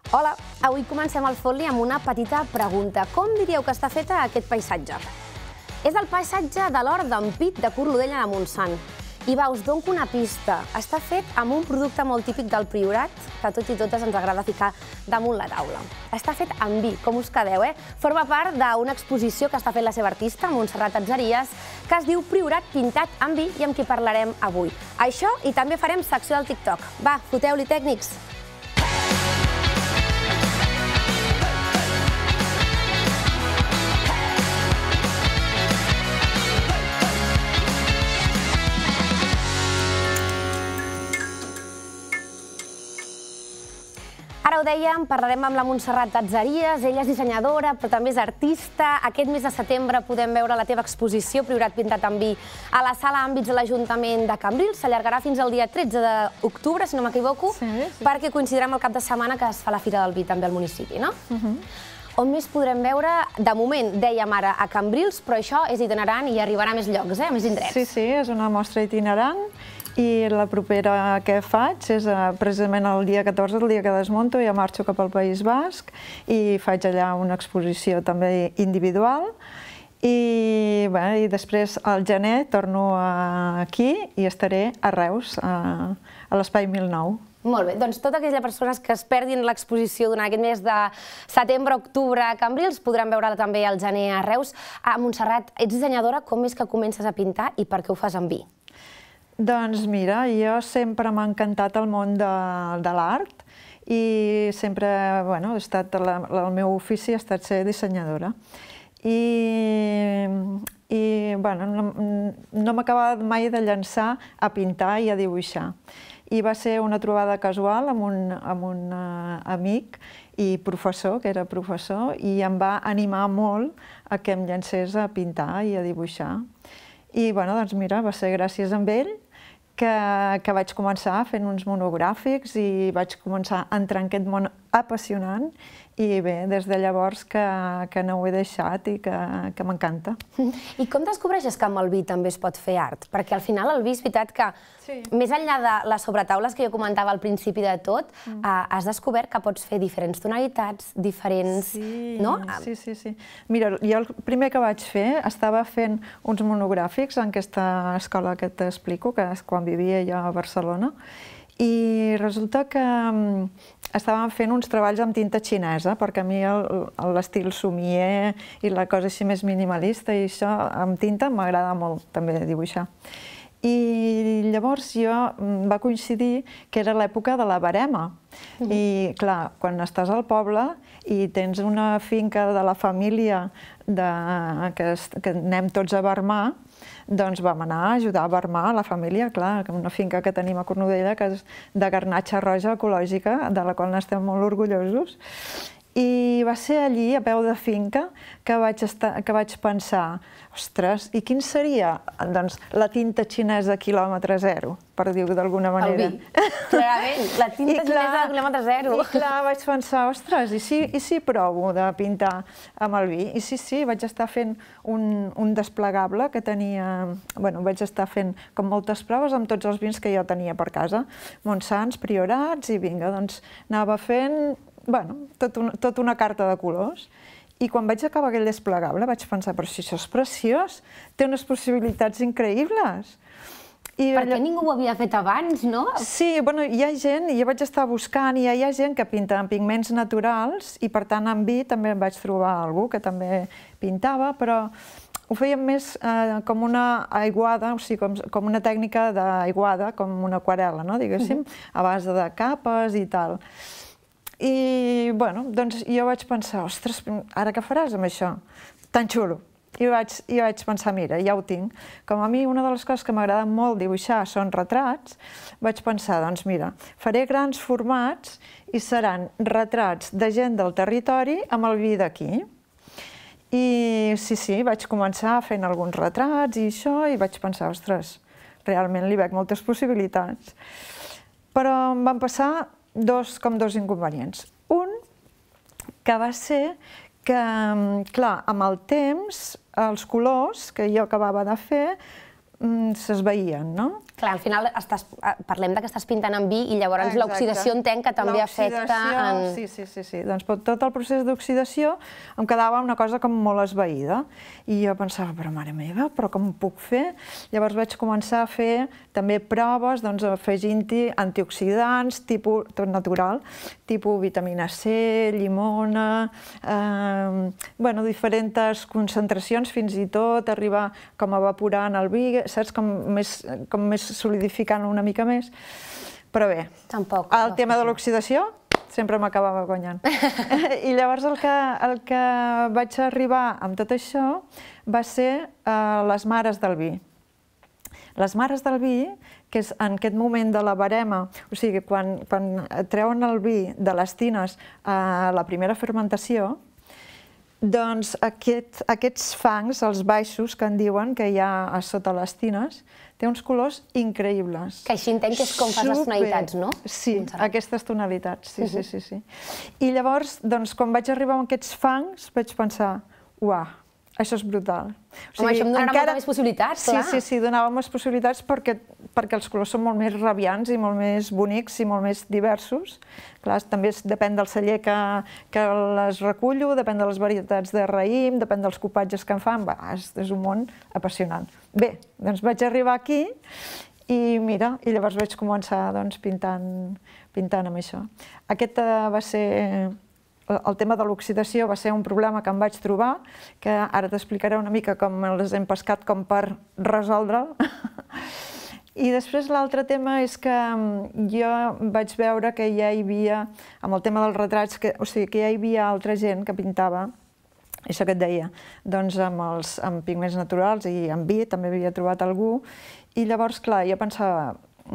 Hola, avui comencem el Fot-li amb una petita pregunta. Com diríeu que està feta aquest paisatge? És el paisatge de l'hort d'en Pit de Cornudella de Montsant. I va, us dono una pista. Està fet amb un producte molt típic del Priorat, que a tots i totes ens agrada ficar damunt la taula. Està fet amb vi, com us quedeu, eh? Forma part d'una exposició que està fent la seva artista, Montserrat Atzeries, que es diu Priorat pintat amb vi i amb qui parlarem avui. Això i també farem secció del TikTok. Va, foteu-li, tècnics! Ara ho dèiem, parlarem amb la Montserrat Atzeries, ella és dissenyadora, però també és artista. Aquest mes de setembre podem veure la teva exposició Priorat pintat amb vi a la sala Àmbits de l'Ajuntament de Cambrils. S'allargarà fins al dia 13 d'octubre, si no m'equivoco, perquè coincidirà amb el cap de setmana que es fa la Fira del Vi també al municipi, no? On més podrem veure? De moment, dèiem ara, a Cambrils, però això és itinerant i arribarà a més llocs, a més indrets. Sí, sí, és una mostra itinerant. I la propera que faig és precisament el dia 14, el dia que desmunto, ja marxo cap al País Basc i faig allà una exposició també individual. I després al gener torno aquí i estaré a Reus, a l'Espai 1009. Molt bé, doncs totes aquelles persones que es perdin l'exposició durant aquest mes de setembre-octubre a Cambrils podran veure-la també al gener a Reus. Montserrat, ets dissenyadora, com és que comences a pintar i per què ho fas amb vi? Doncs mira, jo sempre m'ha encantat el món de l'art i sempre, bueno, el meu ofici ha estat ser dissenyadora. I no m'acabava mai de llançar a pintar i a dibuixar. I va ser una trobada casual amb un amic i professor, que era professor, i em va animar molt a que em llancés a pintar i a dibuixar. I doncs mira, va ser gràcies a ell que vaig començar fent uns monogràfics i vaig començar a entrar en aquest món apassionant i bé, des de llavors que no ho he deixat i que m'encanta. I com descobreixes que amb el vi també es pot fer art? Perquè al final el vi és veritat que, més enllà de les sobretaules que jo comentava al principi de tot, has descobert que pots fer diferents tonalitats, diferents... Sí. Mira, jo el primer que vaig fer, estava fent uns monogràfics en aquesta escola que t'explico, que és quan vivia jo a Barcelona, i resulta que estàvem fent uns treballs amb tinta xinesa, perquè a mi l'estil somier i la cosa així més minimalista i això amb tinta m'agrada molt també dibuixar. I llavors va coincidir que era l'època de la verema. I clar, quan estàs al poble i tens una finca de la família que anem tots a vermar, doncs vam anar a ajudar a vermar la família, clar, una finca que tenim a Cornudella, que és de garnatxa roja ecològica, de la qual n'estem molt orgullosos. I va ser allí, a peu de finca, que vaig pensar, ostres, i quin seria la tinta xinesa quilòmetre zero, per dir-ho d'alguna manera? El vi, clarament, la tinta xinesa quilòmetre zero. I clar, vaig pensar, ostres, i si provo de pintar amb el vi? I sí, vaig estar fent un desplegable que tenia... Bueno, vaig estar fent com moltes proves amb tots els vins que jo tenia per casa, Montsants, Priorats, i vinga, doncs anava fent... Bueno, tota una carta de colors. I quan vaig acabar aquell desplegable vaig pensar, però si això és preciós, té unes possibilitats increïbles. Perquè ningú ho havia fet abans, no? Sí, bueno, hi ha gent, jo vaig estar buscant, i hi ha gent que pinta amb pigments naturals, i per tant amb vi també vaig trobar algú que també pintava, però ho fèiem més com una aiguada, o sigui, com una tècnica d'aiguada, com una aquarel·la, no, diguéssim, a base de capes i tal. I, bueno, doncs jo vaig pensar, ostres, ara què faràs amb això? Tan xulo. I vaig pensar, mira, ja ho tinc. Com a mi una de les coses que m'agrada molt dibuixar són retrats, vaig pensar, doncs mira, faré grans formats i seran retrats de gent del territori amb el vi d'aquí. I sí, vaig començar fent alguns retrats i això, i vaig pensar, ostres, realment li veig moltes possibilitats. Però em van passar dos inconvenients. Un, que va ser que, clar, amb el temps, els colors que jo acabava de fer s'esvaïen, no? Clar, al final parlem que estàs pintant amb vi i llavors l'oxidació entenc que també afecta en... Sí. Doncs tot el procés d'oxidació em quedava una cosa com molt esvaïda. I jo pensava, però mare meva, però com ho puc fer? Llavors vaig començar a fer també proves, doncs afegint-hi antioxidants, tipus tot natural, tipus vitamina C, llimona, bueno, diferents concentracions, fins i tot arribar com a evaporar en el vi, saps, com més solidificant una mica més. Però bé, el tema de l'oxidació sempre m'acabava guanyant. I llavors el que vaig arribar amb tot això va ser les mares del vi. Les mares del vi, que és en aquest moment de la barema, o sigui, quan treuen el vi de les tines a la primera fermentació, doncs aquests fangs, els baixos que en diuen, que hi ha a sota les tines, té uns colors increïbles. Que així entenc que és com fas les tonalitats, no? Sí, aquestes tonalitats, sí. I llavors, doncs, quan vaig arribar amb aquests fangs, vaig pensar, uah, això és brutal. Home, això em donarà moltes més possibilitats, clar. Sí, donava més possibilitats perquè els colors són molt més radiants i molt més bonics i molt més diversos. Clar, també depèn del celler que les recullo, depèn de les varietats de raïm, depèn dels copatges que em fan. És un món apassionant. Bé, doncs vaig arribar aquí i mira, i llavors vaig començar pintant amb això. Aquest va ser... El tema de l'oxidació va ser un problema que em vaig trobar, que ara t'explicaré una mica com els hem pescat com per resoldre'l. I després l'altre tema és que jo vaig veure que ja hi havia, amb el tema dels retrats, o sigui, que ja hi havia altra gent que pintava, això que et deia, doncs amb pigments naturals i amb vi, també havia trobat algú, i llavors, clar, jo pensava,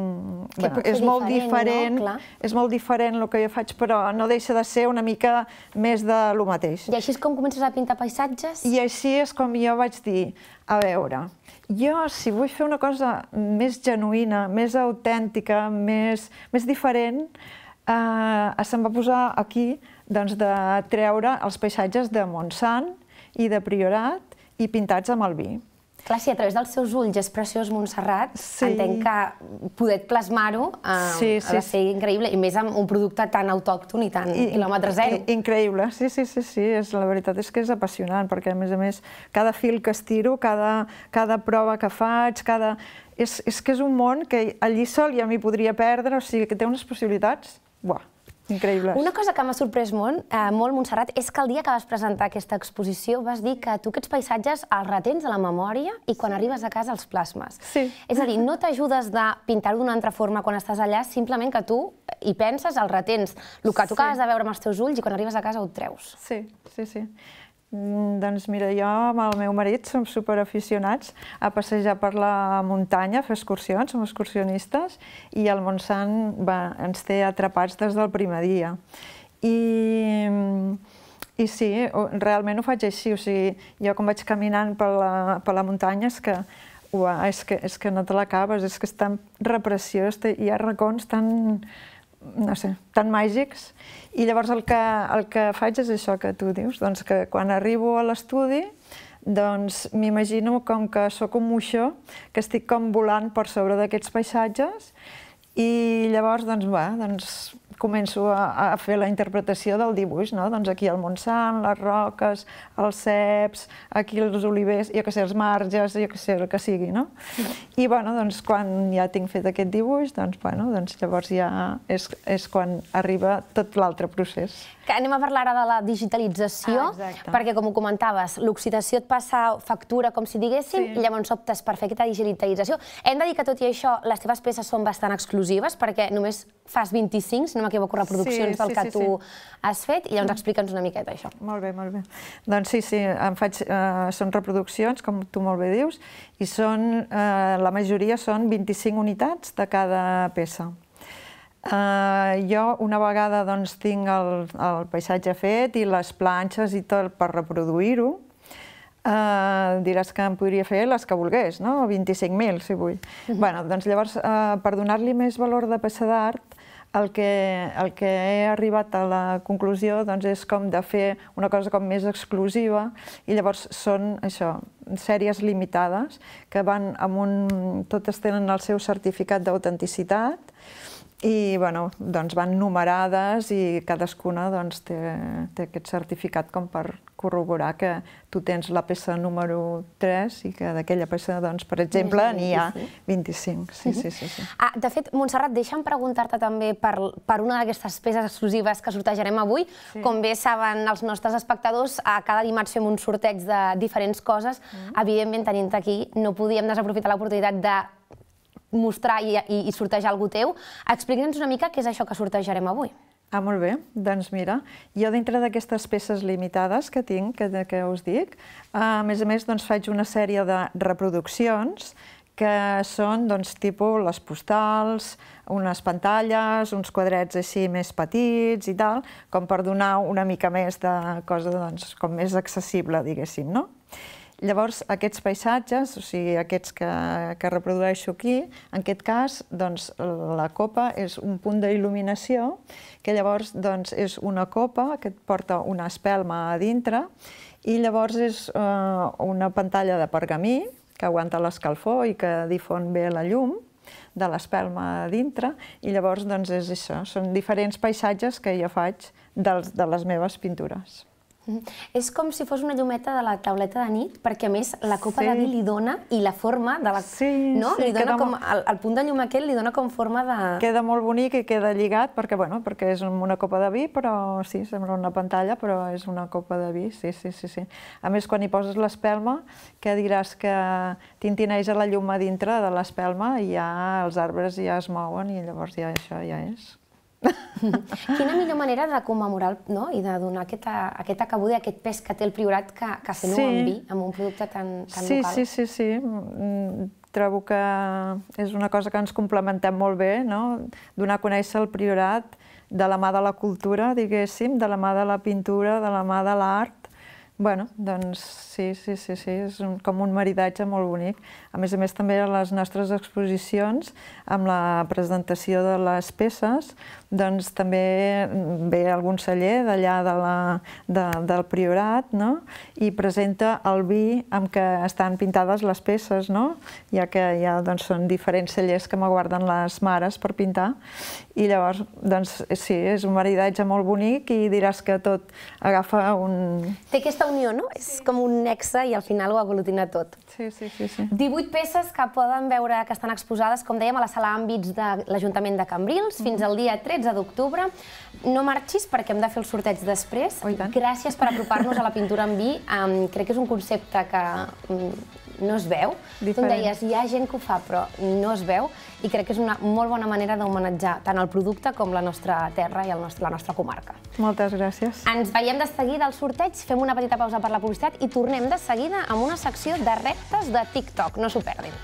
és molt diferent el que jo faig, però no deixa de ser una mica més de lo mateix. I així és com comences a pintar paisatges? I així és com jo vaig dir, a veure, jo si vull fer una cosa més genuïna, més autèntica, més diferent, se'm va posar aquí de treure els paisatges de Montsant i de Priorat i pintats amb el vi. Clar, si a través dels seus ulls és preciós Montserrat, entenc que poder plasmar-ho ha de ser increïble, i més amb un producte tan autòcton i tan quilòmetre zero. Increïble, sí, la veritat és que és apassionant, perquè a més, cada fil que estiro, cada prova que faig, és que és un món que allí sol ja m'hi podria perdre, o sigui que té unes possibilitats, buah, increïbles. Una cosa que m'ha sorprès molt, Montserrat, és que el dia que vas presentar aquesta exposició vas dir que tu aquests paisatges els retens a la memòria i quan arribes a casa els plasmes. Sí. És a dir, no t'ajudes de pintar-ho d'una altra forma quan estàs allà, simplement que tu hi penses, els retens, el que tu acabes de veure amb els teus ulls i quan arribes a casa ho treus. Sí. Doncs mira, jo amb el meu marit som superaficionats a passejar per la muntanya, a fer excursions, som excursionistes, i el Montsant ens té atrapats des del primer dia. I sí, realment ho faig així, o sigui, jo quan vaig caminant per la muntanya és que no te l'acabes, és que és tan repreciós, hi ha racons tan... no sé, tan màgics. I llavors el que faig és això que tu dius, doncs que quan arribo a l'estudi, doncs m'imagino com que sóc un moixó, que estic com volant per sobre d'aquests paisatges, i llavors, doncs, començo a fer la interpretació del dibuix, no? Doncs aquí el Montsant, les roques, els ceps, aquí els olivers, jo què sé, els marges, jo què sé, el que sigui, no? I, bueno, doncs, quan ja tinc fet aquest dibuix, doncs, llavors ja és quan arriba tot l'altre procés. Anem a parlar ara de la digitalització, perquè, com ho comentaves, l'oxidació et passa factura, com si diguéssim, i llavors optes per fer aquesta digitalització. Hem de dir que, tot i això, les teves peces són bastant exclusives, perquè només fas 25, si no m'equivoco, reproduccions del que tu has fet, i llavors explica'ns una miqueta això. Molt bé. Doncs sí, són reproduccions, com tu molt bé dius, i la majoria són 25 unitats de cada peça. Jo una vegada tinc el paisatge fet i les planxes i tot per reproduir-ho. Diràs que em podria fer les que volgués, no? 25.000, si vull. Doncs llavors, per donar-li més valor de peça d'art, el que he arribat a la conclusió és com de fer una cosa com més exclusiva i llavors són això, sèries limitades que van amb totes tenen el seu certificat d'autenticitat i doncs van numerades i cadascuna té aquest certificat com per corroborar que tu tens la peça número 3 i que d'aquella peça, per exemple, n'hi ha 25. De fet, Montserrat, deixa'm preguntar-te també per una d'aquestes peces exclusives que sortejarem avui. Com bé saben els nostres espectadors, cada dimarts fem un sorteig de diferents coses. Evidentment, tenint-te aquí, no podíem desaprofitar l'oportunitat de mostrar i sortejar algú teu. Explica'ns una mica què és això que sortejarem avui. Molt bé. Doncs mira, jo dintre d'aquestes peces limitades que tinc, que us dic, a més faig una sèrie de reproduccions que són tipus les postals, unes pantalles, uns quadrets així més petits i tal, com per donar una mica més de cosa com més accessible, diguéssim, no? Llavors, aquests paisatges, o sigui, aquests que reprodueixo aquí, en aquest cas, la copa és un punt d'il·luminació, que llavors és una copa que porta una espelma a dintre, i llavors és una pantalla de pergamí que aguanta l'escalfor i que difon bé la llum de l'espelma a dintre, i llavors és això, són diferents paisatges que jo faig de les meves pintures. És com si fos una llumeta de la tauleta de nit, perquè a més la copa de vi li dona, i la forma de la... Li dona com... El punt de llum aquest li dona com forma de... Queda molt bonic i queda lligat, perquè és una copa de vi, però sí, sembla una pantalla, però és una copa de vi, sí. A més, quan hi poses l'espelma, que diràs que tintineja la llum a dintre de l'espelma i ja els arbres ja es mouen i llavors ja això ja és. Quina millor manera de commemorar i de donar aquesta cabuda i aquest pes que té el Priorat que fent-ho amb vi, amb un producte tan local. Sí. Trobo que és una cosa que ens complementem molt bé, donar a conèixer el Priorat de la mà de la cultura, diguéssim, de la mà de la pintura, de la mà de l'art. Doncs sí, és com un maridatge molt bonic. A més, també a les nostres exposicions, amb la presentació de les peces, doncs també ve algun celler d'allà del Priorat i presenta el vi amb què estan pintades les peces, ja que són diferents cellers que m'aguarden les mares per pintar. I llavors, sí, és un maridatge molt bonic i diràs que tot agafa un... Té aquesta unió, no? És com un nexe i al final ho aglutina tot. Sí. 18 peces que poden veure que estan exposades, com dèiem, a la sala Àmbits de l'Ajuntament de Cambrils fins al dia 13 d'octubre. No marxis perquè hem de fer el sorteig després. Gràcies per apropar-nos a la pintura en vi. Crec que és un concepte que no es veu. Tu em deies, hi ha gent que ho fa, però no es veu, i crec que és una molt bona manera d'homenatjar tant el producte com la nostra terra i la nostra comarca. Moltes gràcies. Ens veiem de seguida al sorteig, fem una petita pausa per la publicitat i tornem de seguida amb una secció de reptes de TikTok. No s'ho perdin.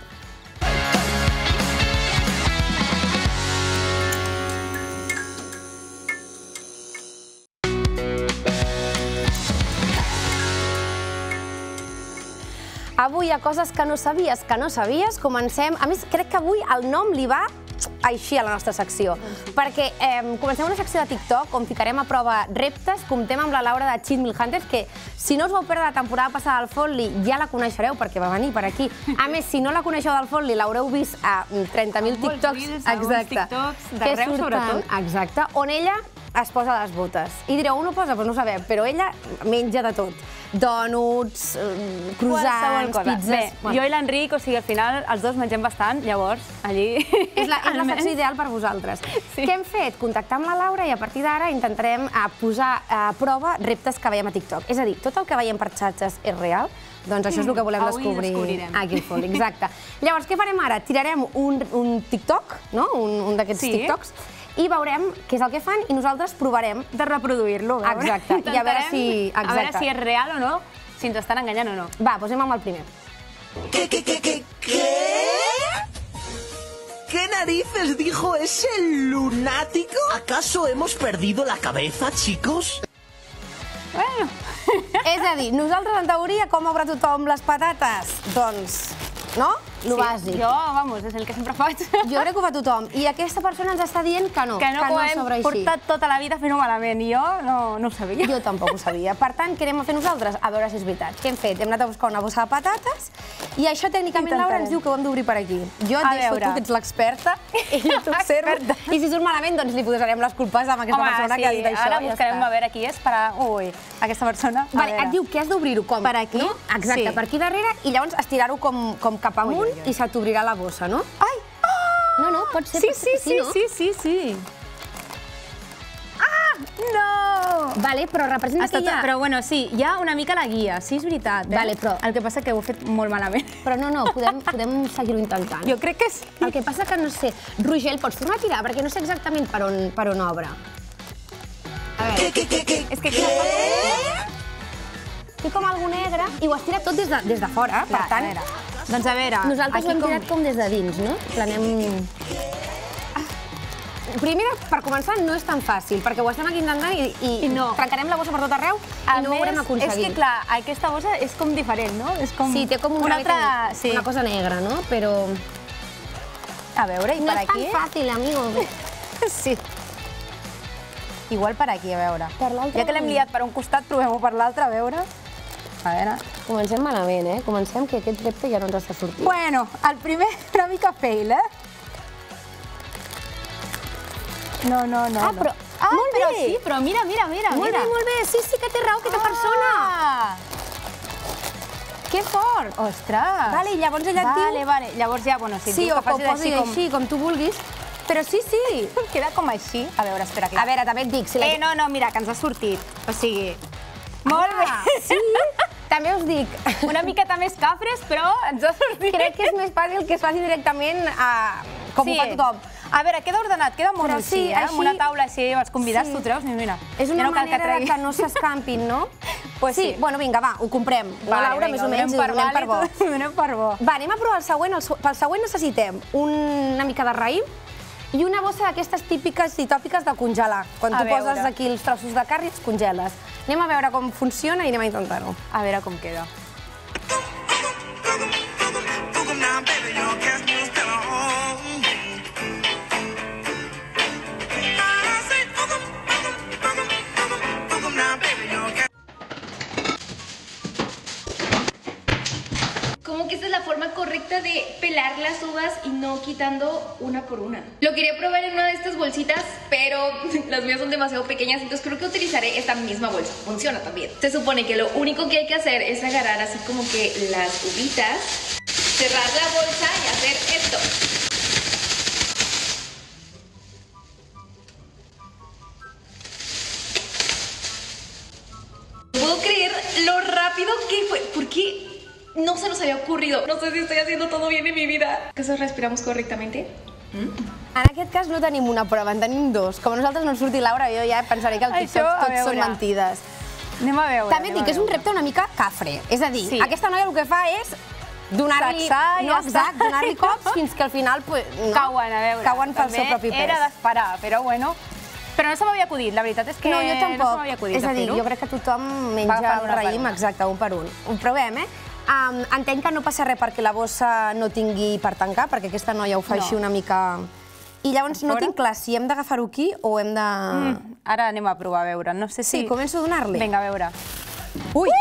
Avui hi ha coses que no sabies, comencem. A més, crec que avui el nom li va així a la nostra secció, perquè comencem una secció de TikTok on ficarem a prova reptes, comptem amb la Laura de Cheat Meal Hunters, que si no us vau perdre la temporada passada del Fotli ja la coneixereu perquè va venir per aquí. A més, si no la coneixeu del Fotli, l'haureu vist a 30.000 TikToks. Alguns TikToks d'arreu, sobretot. Exacte, on ella es posa les botes. I direu, on ho posa? Doncs no ho sabem, però ella menja de tot. Dònuts, croissants, pizzas... Bé, jo i l'Enric, o sigui, al final els dos mengem bastant, llavors, allí... És la secció ideal per vosaltres. Què hem fet? Contactar amb la Laura i a partir d'ara intentarem posar a prova reptes que veiem a TikTok. És a dir, tot el que veiem per xarxes és real, doncs això és el que volem descobrir aquí al Fotli. Exacte. Llavors, què farem ara? Tirarem un TikTok, un d'aquests TikToks, i veurem què és el que fan i nosaltres provarem de reproduir-lo. Exacte. I a veure si és real o no, si ens estan enganyant o no. Va, doncs anem amb el primer. ¿Qué? ¿Qué narices dijo ese lunático? ¿Acaso hemos perdido la cabeza, chicos? Bueno. És a dir, nosaltres en teoria com obre tothom les patates? Doncs, no? lo bàsic. Jo, vamos, és el que sempre faig. Jo crec que ho fa tothom. I aquesta persona ens està dient que no, que no ho hem sobra així. portat tota la vida fent-ho malament, i jo no ho sabia. Jo tampoc ho sabia. Per tant, què anem a fer nosaltres? A veure si és veritat. Què hem fet? Hem anat a buscar una bossa de patates i això tècnicament, Laura, ens diu que ho hem d'obrir per aquí. Jo et deixo tu, que ets l'experta, i jo t'observo. I si surt malament, doncs li posarem les culpes a aquesta persona que ha dit això. Ara buscarem a veure qui és per... Ui, aquesta persona. Vale, et diu que has d'obrir-ho com? Per aquí? Exacte, per aquí darrere, i llavors estirar-ho com cap amunt i se t'obrirà la bossa, no? Ai! No, pot ser. Sí. Ah, no! Vale, però representa que hi ha... Però bueno, sí, hi ha una mica la guia, sí, és veritat. Vale, però... El que passa que ho he fet molt malament. Però no, podem seguir-ho intentant. Jo crec que sí. El que passa que no sé... Rogel, pots tornar a tirar? Perquè no sé exactament per on obre. A veure... És que té com algo negre i ho has tirat tot des de fora, per tant... Doncs a veure... Nosaltres ho hem tirat com des de dins, no? Planem... Primer, per començar, no és tan fàcil, perquè ho estem aquí intentant i trencarem la bossa per tot arreu i no ho haurem aconseguit. És que, clar, aquesta bossa és com diferent, no? Sí, té com una cosa negra, no? Però... A veure, i per aquí... No és tan fàcil, amigo. Sí. Igual per aquí, a veure. Per l'altre... Ja que l'hem liat per un costat, provem-ho per l'altre, a veure. A veure... Comencem malament, eh? Comencem que aquest repte ja no ens està sortint. Bueno, el primer una mica fail, eh? No. Ah, però... Molt bé! Sí, però mira. Molt bé, sí, que té raó, aquesta persona. Que fort! Ostres! Vale, i llavors ella et diu... Vale, llavors ja, bueno, si sí, diu que facis posi així, com tu vulguis. Però sí. Queda com així. A veure, espera, clar. A veure, també et dic... No, mira, que ens ha sortit. O sigui... Molt bé! Sí? També us dic... Una miqueta més cafres, però ens ha sortit. Crec que és més fàcil que es faci directament com ho fa tothom. A veure, queda ordenat, queda molt així, amb una taula així, els convidats, tu treus, mira. És una manera que no s'escampin, no? Sí, bueno, vinga, va, ho comprem. Laura, més o menys, ho donem per bo. Ho donem per bo. Va, anem a provar el següent. Pel següent necessitem una mica de raïm i una bossa d'aquestes típiques i tòpiques de congelar. Quan tu poses aquí els trossos de carn i els congeles. Anem a veure com funciona i anem a intentar-ho. A veure com queda. Como que esta es la forma correcta de pelar las uvas y no quitando una por una. Lo quería probar en una de estas bolsitas, pero las mías son demasiado pequeñas, entonces creo que utilizaré esta misma bolsa. Funciona también. Se supone que lo único que hay que hacer es agarrar así como que las uvitas, cerrar la bolsa y hacer esto. No puedo creer lo rápido que fue. ¿Por qué no se nos había ocurrido? No sé si estoy haciendo todo bien en mi vida. ¿Acaso respiramos correctamente? En aquest cas no tenim una prova, en tenim dos. Com a nosaltres no ens surti Laura, jo ja pensaré que el TikTok tots són mentides. Anem a veure. També et dic que és un repte una mica cafre. És a dir, aquesta noia el que fa és donar-li cops fins que al final cauen, a veure. Cauen pel seu propi pes. Era d'esperar, però bueno. Però no se m'havia acudit, la veritat és que no, jo tampoc. No se m'havia acudit. És a dir, jo crec que tothom menja el raïm, exacte, un per un. Ho provem, eh? Entenc que no passa res perquè la bossa no tingui per tancar, perquè aquesta noia ho fa així una mica... I llavors no tinc clar si hem d'agafar-ho aquí o hem de... Ara anem a provar, a veure. No sé si... Sí, començo a donar-li. Vinga, a veure. Ui!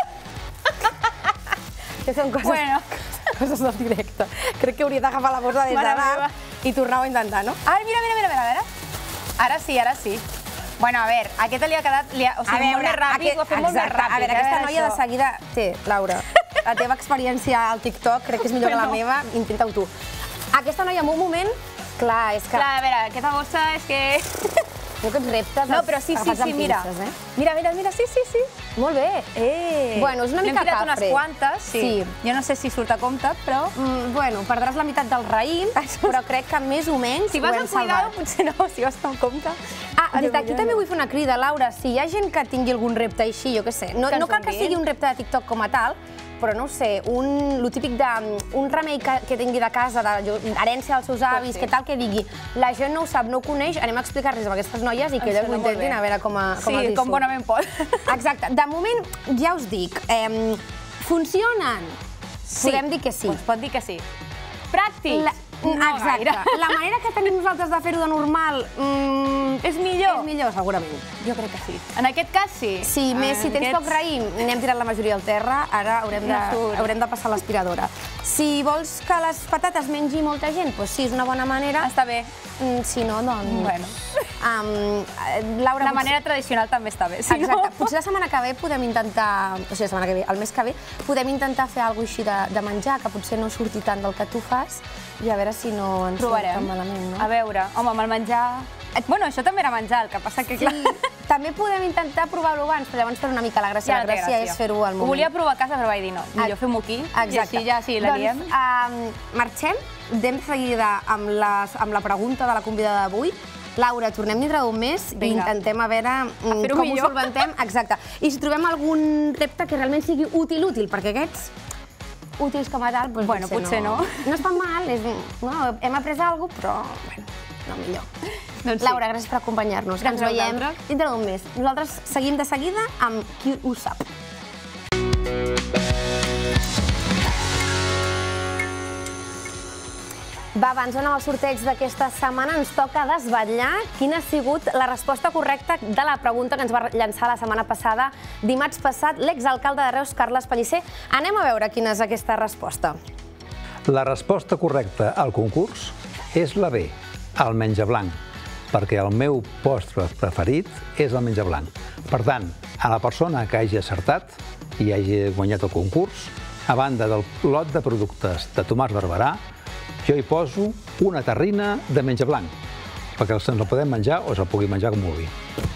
Que són coses del directe. Crec que hauria d'agafar la bossa des de dalt i tornar-ho a intentar, no? Ai, mira, a veure. Ara sí. Bueno, a veure, aquesta li ha quedat... O sigui, molt més ràpid, ho ha fet molt més ràpid. A veure, aquesta noia de seguida... Té, Laura, la teva experiència al TikTok crec que és millor que la meva, intenta-ho tu. Aquesta noia en un moment... Clar, és que... Clar, a veure, aquesta bossa és que... Jo aquests reptes... No, però sí, mira. Mira, sí. Molt bé. Bueno, és una mica cafre. N'hem tirat unes quantes, sí. Jo no sé si surt a compte, però... Bueno, perdràs la meitat del raïm, però crec que més o menys ho hem salvat. Si vas amb cuidado, potser no, si vas amb compte. Des d'aquí també vull fer una crida, Laura. Si hi ha gent que tingui algun repte així, jo què sé, no cal que sigui un repte de TikTok com a tal, però no ho sé, lo típic d'un remei que tingui de casa, d'herència dels seus avis, que tal que digui, la gent no ho sap, no ho coneix, anem a explicar-los a aquestes noies i que elles ho intentin a veure com els hi surt. Sí, com bonament pot. Exacte. De moment, ja us dic, funcionen? Podem dir que sí. Es pot dir que sí. pràctics. Exacte. La manera que tenim nosaltres de fer-ho de normal és millor? És millor, segurament. Jo crec que sí. En aquest cas, sí. Sí, més si tens poc raïm, n'hem tirat la majoria al terra, ara haurem de passar l'aspiradora. Si vols que les patates mengi molta gent, doncs sí, és una bona manera. Està bé. Si no, doncs... Bueno. Laura, la manera tradicional també està bé. Exacte. Potser la setmana que ve podem intentar, o sigui, la setmana que ve, el mes que ve, podem intentar fer alguna cosa així de menjar, que potser no surti tant del que tu fas, i a veure si no ens surt tan malament, no? A veure, home, amb el menjar... Bueno, això també era menjar, el que passa que, clar... També podem intentar provar-ho abans, però llavors fer una mica la gràcia. La gràcia és fer-ho al moment. Ho volia provar a casa, però vaig dir no. Millor fem-ho aquí, i així ja sí, la liem. Doncs marxem, anem seguida amb la pregunta de la convidada d'avui. Laura, tornem dintre d'un mes i intentem a veure com ho solventem. Exacte. I si trobem algun repte que realment sigui útil, perquè aquests útils com a tal, doncs potser no. No es fan mal, hem après alguna cosa, però no millor. Laura, gràcies per acompanyar-nos. Ens veiem dintre d'un mes. Nosaltres seguim de seguida amb Qui ho sap. Va, abans d'anar al sorteig d'aquesta setmana ens toca desvetllar quina ha sigut la resposta correcta de la pregunta que ens va llançar la setmana passada, dimarts passat, l'exalcalde de Reus, Carles Pellicer. Anem a veure quina és aquesta resposta. La resposta correcta al concurs és la B, el menjar blanc, perquè el meu postre preferit és el menjar blanc. Per tant, a la persona que hagi acertat i hagi guanyat el concurs, a banda del lot de productes de Tomàs Barberà, jo hi poso una terrina de menjar blanc, perquè se'ns el podem menjar o se'l pugui menjar com vulgui.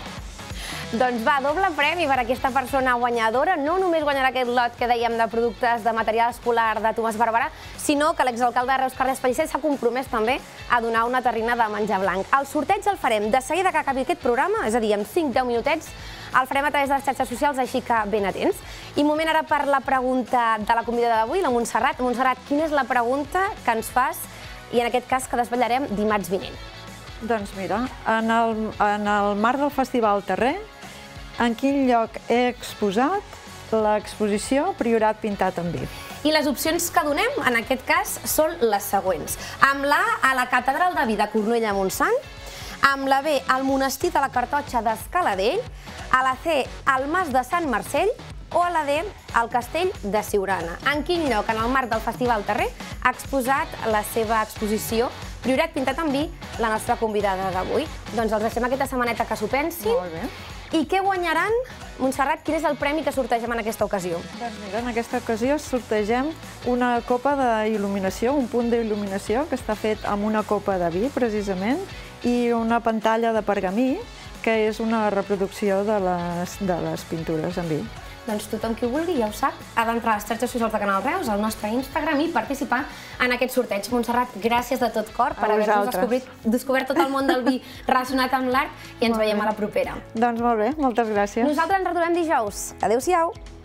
Doncs va, doble premi per aquesta persona guanyadora. No només guanyarà aquest lot que dèiem de productes de material escolar de Tomàs Barberà, sinó que l'exalcalde de Reus, Carles Pellicer, s'ha compromès també a donar una terrina de menjar blanc. El sorteig el farem de seguida que acabi aquest programa, és a dir, en 5-10 minutets, el farem a través de les xarxes socials, així que ben atents. I moment ara per la pregunta de la convidada d'avui, la Montserrat. Montserrat, quina és la pregunta que ens fas i en aquest cas que desvetllarem dimarts vinent? Doncs mira, en el marc del Festival Terrer, en quin lloc he exposat l'exposició Priorat pintat en vi? I les opcions que donem, en aquest cas, són les següents. Amb la A, a la Catedral de Vi de Cornudella de Montsant, amb la B, al Monestir de la Cartotxa d'Escaladell, a la C, al Mas de Sant Marcell, o a la D, al Castell de Siurana. En quin lloc, en el marc del Festival Terrer, ha exposat la seva exposició Priorat pintat en vi, la nostra convidada d'avui? Doncs els deixem aquesta setmaneta que s'ho pensin. Molt bé. I què guanyaran? Montserrat, quin és el premi que sortegem en aquesta ocasió? Doncs mira, en aquesta ocasió sortegem una copa d'il·luminació, un punt d'il·luminació que està fet amb una copa de vi, precisament, i una pantalla de pergamí, que és una reproducció de les pintures en vi. Doncs tothom qui ho vulgui, ja ho sap, ha d'entrar a les xarxes socials de Canal Reus, al nostre Instagram, i participar en aquest sorteig. Montserrat, gràcies de tot cor per haver-nos descobert tot el món del vi relacionat amb l'art i ens veiem a la propera. Doncs molt bé, moltes gràcies. Nosaltres ens retrobem dijous. Adéu-siau.